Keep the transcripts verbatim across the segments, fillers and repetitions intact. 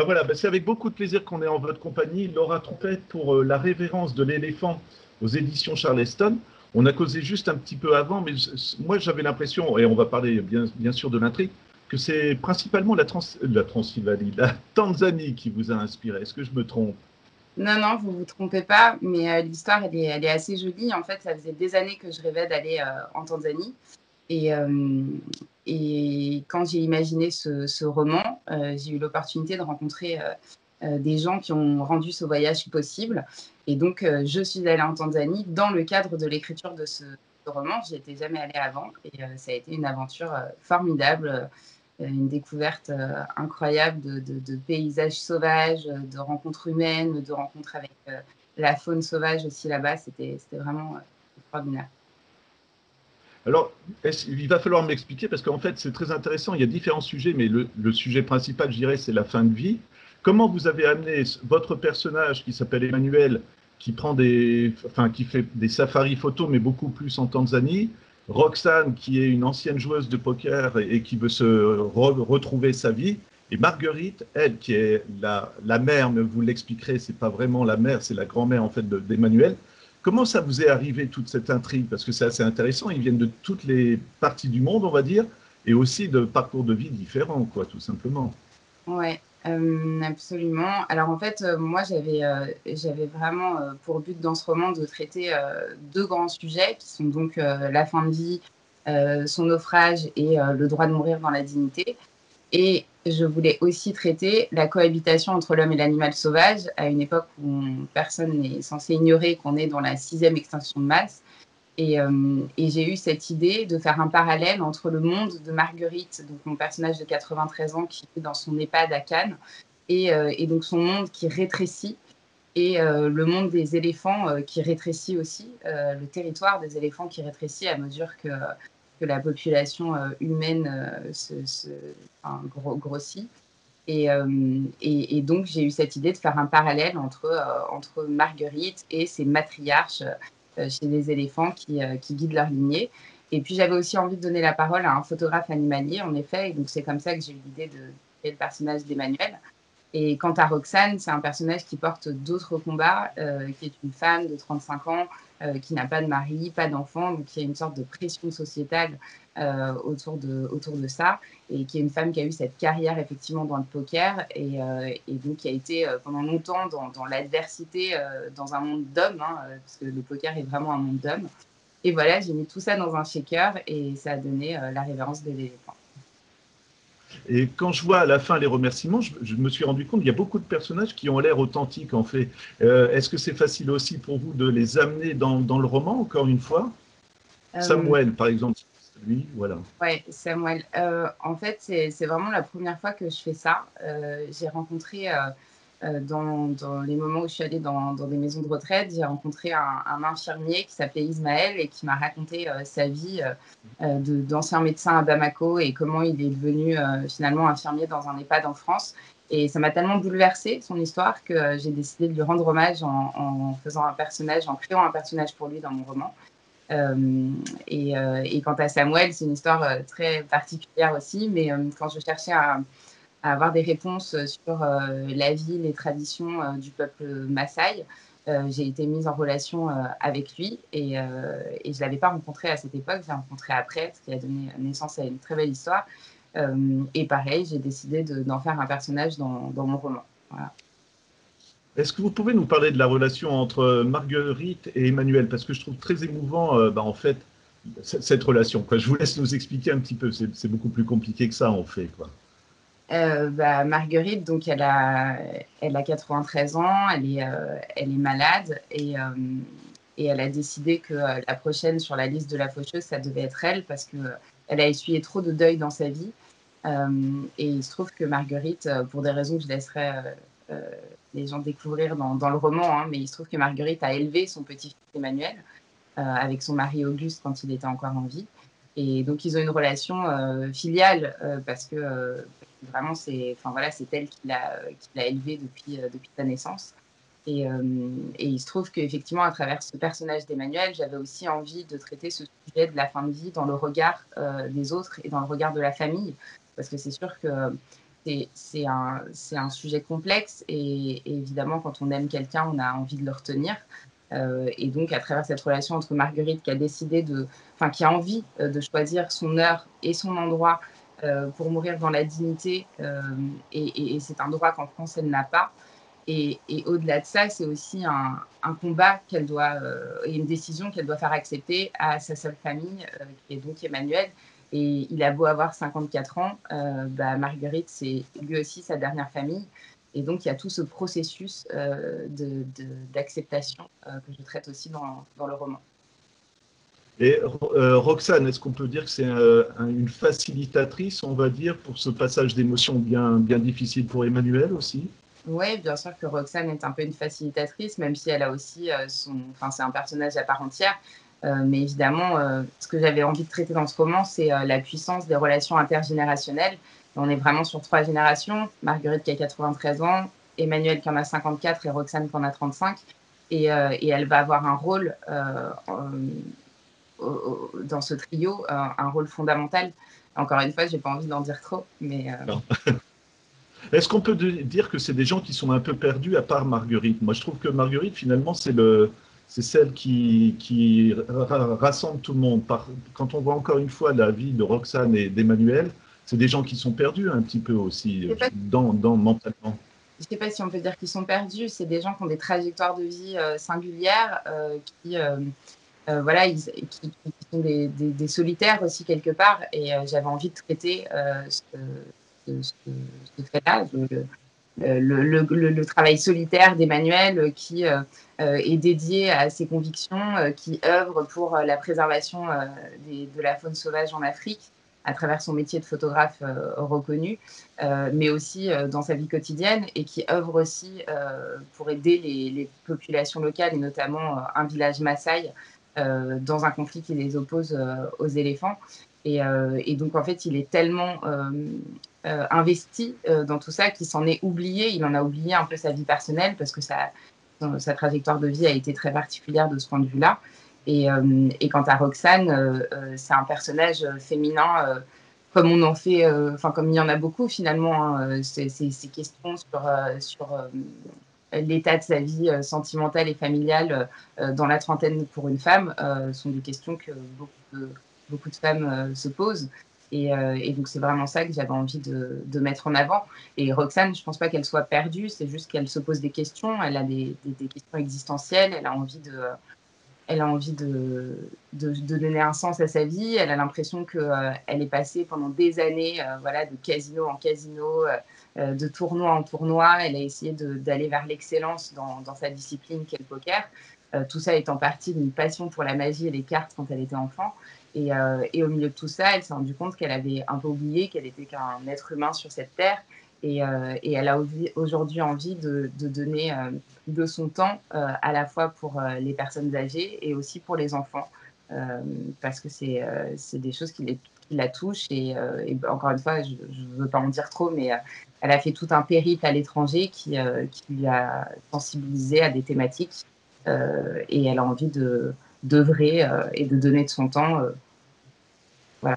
Ben voilà, ben c'est avec beaucoup de plaisir qu'on est en votre compagnie. Laura Trompette pour euh, La révérence de l'éléphant aux éditions Charleston. On a causé juste un petit peu avant, mais je- moi j'avais l'impression, et on va parler bien, bien sûr de l'intrigue, que c'est principalement la, Trans, la Transylvanie, la Tanzanie qui vous a inspiré. Est-ce que je me trompe? Non, non, vous vous trompez pas, mais euh, l'histoire, elle est, elle est assez jolie. En fait, ça faisait des années que je rêvais d'aller euh, en Tanzanie. Et, euh, et quand j'ai imaginé ce, ce roman, euh, j'ai eu l'opportunité de rencontrer euh, euh, des gens qui ont rendu ce voyage possible. Et donc, euh, je suis allée en Tanzanie dans le cadre de l'écriture de ce, ce roman. J'y étais jamais allée avant. Et euh, ça a été une aventure euh, formidable, euh, une découverte euh, incroyable de, de, de paysages sauvages, de rencontres humaines, de rencontres avec euh, la faune sauvage aussi là-bas. C'était vraiment euh, extraordinaire. Alors, il va falloir m'expliquer parce qu'en fait, c'est très intéressant. Il y a différents sujets, mais le, le sujet principal, je dirais, c'est la fin de vie. Comment vous avez amené votre personnage qui s'appelle Emmanuel, qui prend des, enfin, qui fait des safaris photos, mais beaucoup plus en Tanzanie. Roxane, qui est une ancienne joueuse de poker et, et qui veut se re retrouver sa vie. Et Marguerite, elle, qui est la, la mère, mais vous l'expliquerez, c'est pas vraiment la mère, c'est la grand-mère en fait d'Emmanuel. Comment ça vous est arrivé toute cette intrigue? Parce que c'est assez intéressant, ils viennent de toutes les parties du monde, on va dire, et aussi de parcours de vie différents, quoi, tout simplement. Ouais, euh, absolument. Alors en fait, euh, moi j'avais euh, j'avais vraiment euh, pour but dans ce roman de traiter euh, deux grands sujets qui sont donc euh, la fin de vie, euh, son naufrage et euh, le droit de mourir dans la dignité. Et je voulais aussi traiter la cohabitation entre l'homme et l'animal sauvage à une époque où on- personne n'est censé ignorer qu'on est dans la sixième extinction de masse. Et, euh, et j'ai eu cette idée de faire un parallèle entre le monde de Marguerite, donc mon personnage de quatre-vingt-treize ans qui est dans son EHPAD à Cannes, et, euh, et donc son monde qui rétrécit, et euh, le monde des éléphants euh, qui rétrécit aussi, euh, le territoire des éléphants qui rétrécit à mesure que, que la population euh, humaine euh, se, se enfin, gros, grossit. Et, euh, et, et, donc, j'ai eu cette idée de faire un parallèle entre, euh, entre Marguerite et ses matriarches euh, chez les éléphants qui, euh, qui guident leur lignée. Et puis, j'avais aussi envie de donner la parole à un photographe animalier, en effet. Et donc, c'est comme ça que j'ai eu l'idée de créer le personnage d'Emmanuel. Et quant à Roxane, c'est un personnage qui porte d'autres combats, euh, qui est une femme de trente-cinq ans, euh, qui n'a pas de mari, pas d'enfant, donc qui a une sorte de pression sociétale euh, autour, de, autour de ça, et qui est une femme qui a eu cette carrière effectivement dans le poker, et, euh, et donc qui a été euh, pendant longtemps dans, dans l'adversité, euh, dans un monde d'hommes, hein, parce que le poker est vraiment un monde d'hommes. Et voilà, j'ai mis tout ça dans un shaker, et ça a donné euh, la révérence de l'éléphant. Et quand je vois à la fin les remerciements, je, je me suis rendu compte qu'il y a beaucoup de personnages qui ont l'air authentiques, en fait. Euh, Est-ce que c'est facile aussi pour vous de les amener dans, dans le roman, encore une fois? Euh, Samuel, par exemple, lui, voilà. Ouais, Samuel. Euh, en fait, c'est c'est vraiment la première fois que je fais ça. Euh, j'ai rencontré, euh, euh, dans, dans les moments où je suis allée dans, dans des maisons de retraite, j'ai rencontré un, un infirmier qui s'appelait Ismaël et qui m'a raconté euh, sa vie euh, euh, de- d'ancien médecin à Bamako et comment il est devenu euh, finalement infirmier dans un EHPAD en France. Et ça m'a tellement bouleversée, son histoire, que euh, j'ai décidé de lui rendre hommage en, en faisant un personnage, en créant un personnage pour lui dans mon roman. Euh, et, euh, et, quant à Samuel, c'est une histoire euh, très particulière aussi, mais euh, quand je cherchais à, à, avoir des réponses sur euh, la vie, les traditions euh, du peuple Maasai, euh, j'ai été mise en relation euh, avec lui et, euh, et je ne l'avais pas rencontré à cette époque, je l'ai rencontré après, ce qui a donné naissance à une très belle histoire. Euh, et pareil, j'ai décidé d'en de, faire un personnage dans, dans mon roman. Voilà. Est-ce que vous pouvez nous parler de la relation entre Marguerite et Emmanuel? Parce que je trouve très émouvant, euh, bah, en fait, cette relation, quoi. Je vous laisse nous expliquer un petit peu. C'est beaucoup plus compliqué que ça, en fait, quoi. Euh, bah, Marguerite, donc elle a, elle a quatre-vingt-treize ans, elle est, euh, elle est malade et, euh, et elle a décidé que euh, la prochaine sur la liste de la faucheuse, ça devait être elle parce que euh, elle a essuyé trop de deuil dans sa vie. Euh, et il se trouve que Marguerite, euh, pour des raisons que je laisserai euh, euh, les gens découvrir dans, dans le roman, hein, mais il se trouve que Marguerite a élevé son petit-fils Emmanuel euh, avec son mari Auguste quand il était encore en vie. Et donc, ils ont une relation euh, filiale euh, parce que euh, vraiment, c'est enfin, voilà, elle qui l'a qui l'a élevé depuis, euh, depuis sa naissance. Et, euh, et il se trouve qu'effectivement, à travers ce personnage d'Emmanuel, j'avais aussi envie de traiter ce sujet de la fin de vie dans le regard euh, des autres et dans le regard de la famille. Parce que c'est sûr que c'est c'est un, c'est un sujet complexe et, et évidemment, quand on aime quelqu'un, on a envie de le retenir. Euh, et donc, à travers cette relation entre Marguerite qui a décidé de, enfin, qui a envie euh, de choisir son heure et son endroit euh, pour mourir dans la dignité, euh, et, et, et c'est un droit qu'en France, elle n'a pas. Et, et au-delà de ça, c'est aussi un, un combat qu'elle doit, euh, et une décision qu'elle doit faire accepter à sa seule famille, euh, qui est donc Emmanuel. Et il a beau avoir cinquante-quatre ans, euh, bah, Marguerite, c'est lui aussi sa dernière famille. Et donc, il y a tout ce processus euh, d'acceptation euh, que je traite aussi dans, dans le roman. Et euh, Roxane, est-ce qu'on peut dire que c'est euh, une facilitatrice, on va dire, pour ce passage d'émotions bien, bien difficile pour Emmanuel aussi? Oui, bien sûr que Roxane est un peu une facilitatrice, même si elle a aussi euh, son... Enfin, c'est un personnage à part entière. Euh, mais évidemment, euh, ce que j'avais envie de traiter dans ce roman, c'est euh, la puissance des relations intergénérationnelles. On est vraiment sur trois générations. Marguerite qui a quatre-vingt-treize ans, Emmanuel qui en a cinquante-quatre et Roxane qui en a trente-cinq. Et, euh, et elle va avoir un rôle euh, euh, dans ce trio, euh, un rôle fondamental. Encore une fois, je n'ai pas envie d'en dire trop, mais... Euh... Est-ce qu'on peut dire que c'est des gens qui sont un peu perdus à part Marguerite? Moi, je trouve que Marguerite, finalement, c'est le, c'est celle qui, qui rassemble tout le monde. Par, quand on voit encore une fois la vie de Roxane et d'Emmanuel, c'est des gens qui sont perdus un petit peu aussi, dans, dans, mentalement. Je ne sais pas si on peut dire qu'ils sont perdus. C'est des gens qui ont des trajectoires de vie euh, singulières, euh, qui, euh, euh, voilà, ils, qui, qui sont des, des, des solitaires aussi quelque part. Et euh, j'avais envie de traiter euh, ce, ce, ce, ce fait-là, le, le, le, le, le travail solitaire d'Emmanuel qui euh, est dédié à ses convictions, euh, qui œuvre pour la préservation euh, des, de la faune sauvage en Afrique à travers son métier de photographe euh, reconnu, euh, mais aussi euh, dans sa vie quotidienne, et qui œuvre aussi euh, pour aider les, les populations locales, et notamment euh, un village Maasai, euh, dans un conflit qui les oppose euh, aux éléphants. Et, euh, et donc, en fait, il est tellement euh, euh, investi euh, dans tout ça qu'il s'en est oublié. Il en a oublié un peu sa vie personnelle parce que sa, sa trajectoire de vie a été très particulière de ce point de vue-là. Et, euh, et quant à Roxane, euh, euh, c'est un personnage féminin euh, comme on en fait, enfin euh, comme il y en a beaucoup finalement. Hein, ces questions sur, euh, sur euh, l'état de sa vie euh, sentimentale et familiale euh, dans la trentaine pour une femme euh, sont des questions que beaucoup de, beaucoup de femmes euh, se posent. Et, euh, et donc c'est vraiment ça que j'avais envie de, de mettre en avant. Et Roxane, je ne pense pas qu'elle soit perdue, c'est juste qu'elle se pose des questions, elle a des, des, des questions existentielles, elle a envie de... Elle a envie de, de, de donner un sens à sa vie. Elle a l'impression qu'elle euh, est passée pendant des années euh, voilà, de casino en casino, euh, de tournoi en tournoi. Elle a essayé d'aller vers l'excellence dans, dans sa discipline qu'est le poker. Euh, tout ça étant partie d'une passion pour la magie et les cartes quand elle était enfant. Et, euh, et au milieu de tout ça, elle s'est rendue compte qu'elle avait un peu oublié qu'elle était qu'un être humain sur cette terre. Et, euh, et elle a aujourd'hui envie de, de donner euh, de son temps euh, à la fois pour euh, les personnes âgées et aussi pour les enfants, euh, parce que c'est euh, des choses qui, les, qui la touchent. Et, euh, et encore une fois, je ne veux pas en dire trop, mais euh, elle a fait tout un périple à l'étranger qui, euh, qui lui a sensibilisé à des thématiques euh, et elle a envie de d'œuvrer euh, et de donner de son temps. Euh, voilà.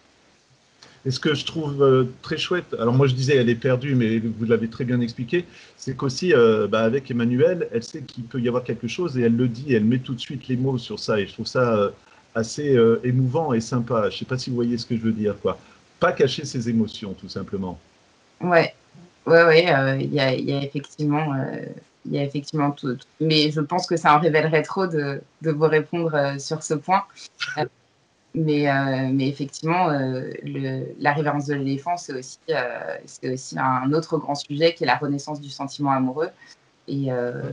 Et ce que je trouve euh, très chouette, alors moi je disais elle est perdue, mais vous l'avez très bien expliqué, c'est qu'aussi euh, bah, avec Emmanuel, elle sait qu'il peut y avoir quelque chose et elle le dit, elle met tout de suite les mots sur ça et je trouve ça euh, assez euh, émouvant et sympa. Je ne sais pas si vous voyez ce que je veux dire, quoi. Pas cacher ses émotions, tout simplement. Ouais, ouais, ouais, il euh, y, a, y a effectivement, il euh, y a effectivement tout, tout. Mais je pense que ça en révélerait trop de, de vous répondre euh, sur ce point. Euh, Mais, euh, mais effectivement, euh, le, la révérence de l'éléphant, c'est aussi, euh, c'est aussi un autre grand sujet qui est la renaissance du sentiment amoureux. Et, euh...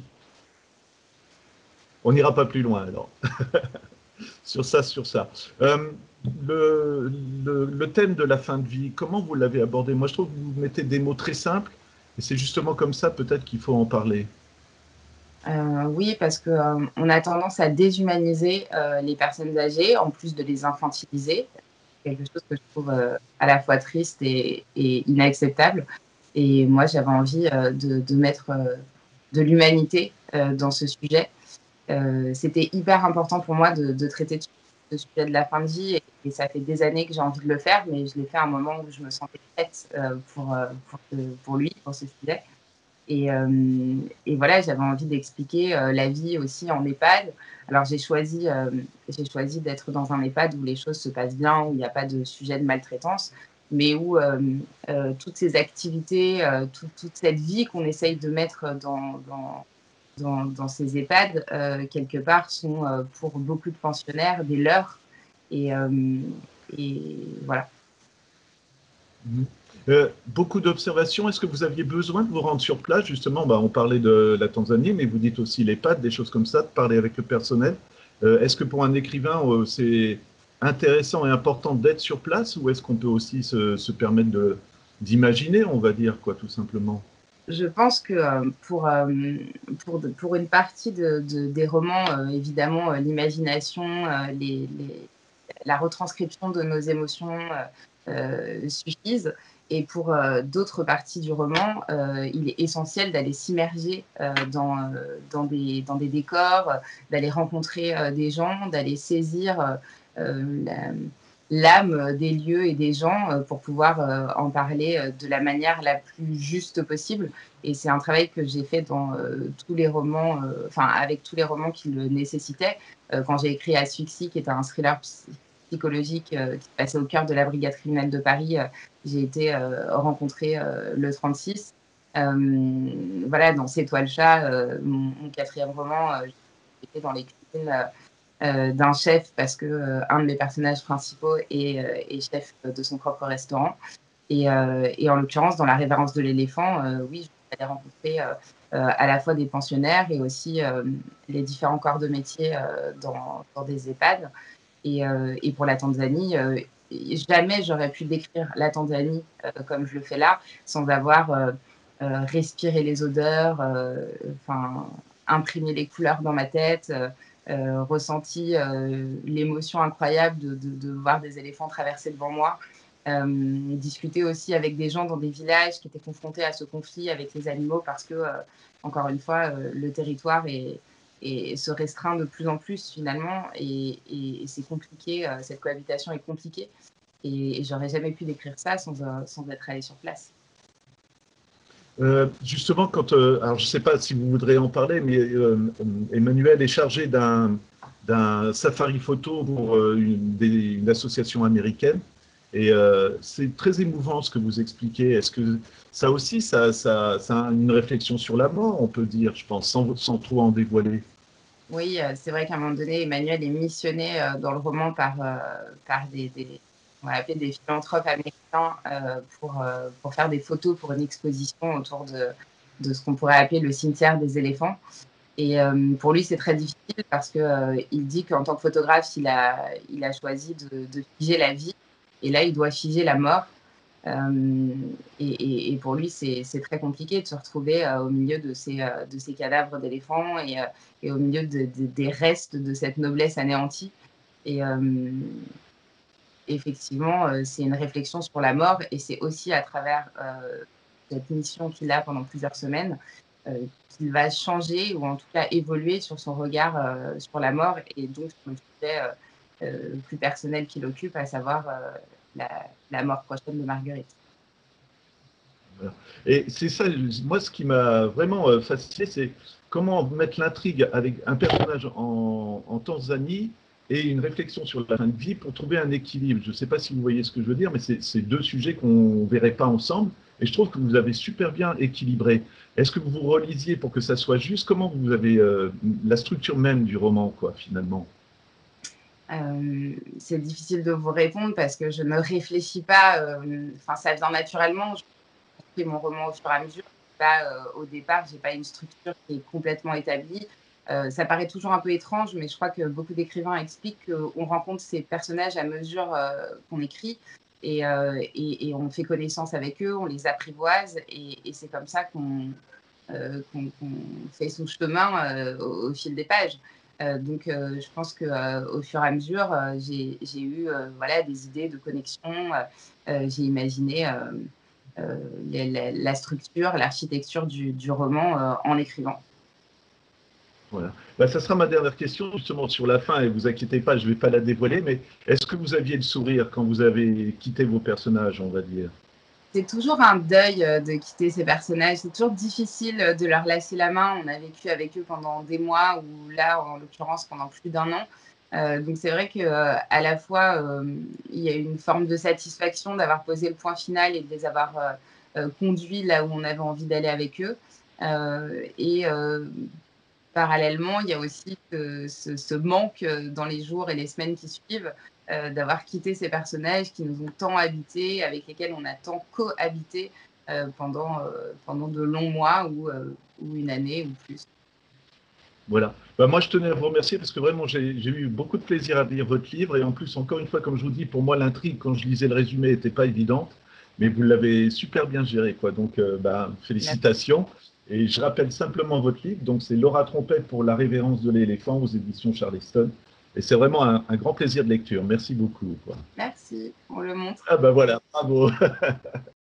On n'ira pas plus loin alors. sur ça, sur ça. Euh, le, le, le thème de la fin de vie, comment vous l'avez abordé? Moi, je trouve que vous mettez des mots très simples et c'est justement comme ça peut-être qu'il faut en parler. Euh, oui, parce qu'on euh, a tendance à déshumaniser euh, les personnes âgées, en plus de les infantiliser. Quelque chose que je trouve euh, à la fois triste et, et inacceptable. Et moi, j'avais envie euh, de, de mettre euh, de l'humanité euh, dans ce sujet. Euh, C'était hyper important pour moi de, de traiter de, ce sujet de la fin de vie et, et ça fait des années que j'ai envie de le faire, mais je l'ai fait à un moment où je me sentais prête euh, pour, euh, pour, pour lui, pour ce sujet. Et, euh, et voilà, j'avais envie d'expliquer euh, la vie aussi en EHPAD. Alors j'ai choisi, euh, j'ai choisi d'être dans un EHPAD où les choses se passent bien, où il n'y a pas de sujet de maltraitance, mais où euh, euh, toutes ces activités, euh, tout, toute cette vie qu'on essaye de mettre dans, dans, dans, dans ces EHPAD, euh, quelque part, sont euh, pour beaucoup de pensionnaires des leurs. Et, euh, et voilà. Mhm. Euh, beaucoup d'observations. Est-ce que vous aviez besoin de vous rendre sur place, justement? Bah, on parlait de la Tanzanie, mais vous dites aussi les l'EHPAD, des choses comme ça, de parler avec le personnel. Euh, est-ce que pour un écrivain, euh, c'est intéressant et important d'être sur place, ou est-ce qu'on peut aussi se, se permettre de, d'imaginer, on va dire, quoi, tout simplement? Je pense que euh, pour, euh, pour, de, pour une partie de, de, des romans, euh, évidemment, euh, l'imagination, euh, les, les, la retranscription de nos émotions euh, euh, suffisent. Et pour euh, d'autres parties du roman, euh, il est essentiel d'aller s'immerger euh, dans, euh, dans, des, dans des décors, euh, d'aller rencontrer euh, des gens, d'aller saisir euh, la, l'âme des lieux et des gens euh, pour pouvoir euh, en parler euh, de la manière la plus juste possible. Et c'est un travail que j'ai fait dans euh, tous les romans, euh, enfin avec tous les romans qui le nécessitaient. Euh, quand j'ai écrit Asphyxie, qui était un thriller psychologique euh, qui se passait au cœur de la brigade criminelle de Paris, euh, j'ai été euh, rencontrer euh, le trente-six. Euh, voilà, dans C'est toi le chat, euh, mon, mon, quatrième roman, euh, j'étais dans les cuisines euh, euh, d'un chef parce que euh, un de mes personnages principaux est, euh, est chef de son propre restaurant. Et, euh, et en l'occurrence, dans La révérence de l'éléphant, euh, oui, je suis allée rencontrer euh, euh, à la fois des pensionnaires et aussi euh, les différents corps de métier euh, dans, dans des EHPAD. Et, euh, et pour la Tanzanie, euh, jamais j'aurais pu décrire la Tanzanie euh, comme je le fais là, sans avoir euh, euh, respiré les odeurs, euh, enfin, imprimé les couleurs dans ma tête, euh, euh, ressenti euh, l'émotion incroyable de, de, de voir des éléphants traverser devant moi. Euh, discuter aussi avec des gens dans des villages qui étaient confrontés à ce conflit avec les animaux parce que, euh, encore une fois, euh, le territoire est, et se restreint de plus en plus finalement et, et, et c'est compliqué, euh, cette cohabitation est compliquée et, et j'aurais jamais pu décrire ça sans, euh, sans être allée sur place. Euh, justement, quand, euh, alors je ne sais pas si vous voudrez en parler, mais euh, Emmanuel est chargé d'un d'un safari photo pour euh, une, des, une association américaine. Et euh, c'est très émouvant ce que vous expliquez. Est-ce que ça aussi, ça, ça, ça a une réflexion sur la mort, on peut dire, je pense, sans, sans trop en dévoiler? Oui, euh, c'est vrai qu'à un moment donné, Emmanuel est missionné euh, dans le roman par, euh, par des, des, on va appeler des philanthropes américains euh, pour, euh, pour faire des photos pour une exposition autour de, de ce qu'on pourrait appeler le cimetière des éléphants. Et euh, pour lui, c'est très difficile parce qu'il euh, dit qu'en tant que photographe, il a, il a choisi de, de figer la vie et là, il doit figer la mort. Euh, et, et, et, pour lui, c'est très compliqué de se retrouver euh, au milieu de ces, euh, de ces cadavres d'éléphants et, euh, et au milieu de, de, des restes de cette noblesse anéantie. Et euh, effectivement, euh, c'est une réflexion sur la mort et c'est aussi à travers euh, cette mission qu'il a pendant plusieurs semaines euh, qu'il va changer ou en tout cas évoluer sur son regard euh, sur la mort et donc sur le sujet euh, euh, plus personnel qu'il occupe, à savoir euh, la, la mort prochaine de Marguerite. Voilà. Et c'est ça, moi, ce qui m'a vraiment euh, fasciné, c'est comment mettre l'intrigue avec un personnage en, en Tanzanie et une réflexion sur la fin de vie pour trouver un équilibre. Je ne sais pas si vous voyez ce que je veux dire, mais c'est deux sujets qu'on ne verrait pas ensemble. Et je trouve que vous avez super bien équilibré. Est-ce que vous vous relisiez pour que ça soit juste? Comment vous avez euh, la structure même du roman, quoi, finalement? Euh, c'est difficile de vous répondre parce que je ne réfléchis pas, euh, enfin ça vient naturellement, je fais mon roman au fur et à mesure. Là, euh, au départ, j'ai pas une structure qui est complètement établie. Euh, ça paraît toujours un peu étrange, mais je crois que beaucoup d'écrivains expliquent qu'on rencontre ces personnages à mesure euh, qu'on écrit et, euh, et, et on fait connaissance avec eux, on les apprivoise et, et c'est comme ça qu'on euh, qu'on qu'on fait son chemin euh, au, au fil des pages. Euh, donc, euh, je pense que euh, au fur et à mesure, euh, j'ai j'ai eu euh, voilà des idées de connexion. Euh, euh, j'ai imaginé euh, euh, les- la, la structure, l'architecture du, du roman euh, en écrivant. Voilà. Ben, ça sera ma dernière question, justement, sur la fin, et vous inquiétez pas, je ne vais pas la dévoiler, mais est-ce que vous aviez le sourire quand vous avez quitté vos personnages, on va dire? C'est toujours un deuil euh, de quitter ces personnages. C'est toujours difficile euh, de leur laisser la main. On a vécu avec eux pendant des mois, ou là, en l'occurrence, pendant plus d'un an. Euh, donc c'est vrai que euh, à la fois, euh, il y a une forme de satisfaction d'avoir posé le point final et de les avoir euh, euh, conduits là où on avait envie d'aller avec eux. Euh, et euh, parallèlement, il y a aussi ce, ce- ce manque euh, dans les jours et les semaines qui suivent euh, d'avoir quitté ces personnages qui nous ont tant habités, avec lesquels on a tant cohabité euh, pendant, euh, pendant de longs mois ou, euh, ou une année ou plus. Voilà. Ben, moi, je tenais à vous remercier parce que vraiment, j'ai j'ai eu beaucoup de plaisir à lire votre livre. Et en plus, encore une fois, comme je vous dis, pour moi, l'intrigue, quand je lisais le résumé, n'était pas évidente. Mais vous l'avez super bien géré, quoi. Donc, euh, ben, Merci. félicitations. Et je rappelle simplement votre livre. Donc, c'est Laura Trompette pour la révérence de l'éléphant aux éditions Charleston. Et c'est vraiment un, un grand plaisir de lecture. Merci beaucoup, quoi. Merci, on le montre. Ah ben voilà, bravo.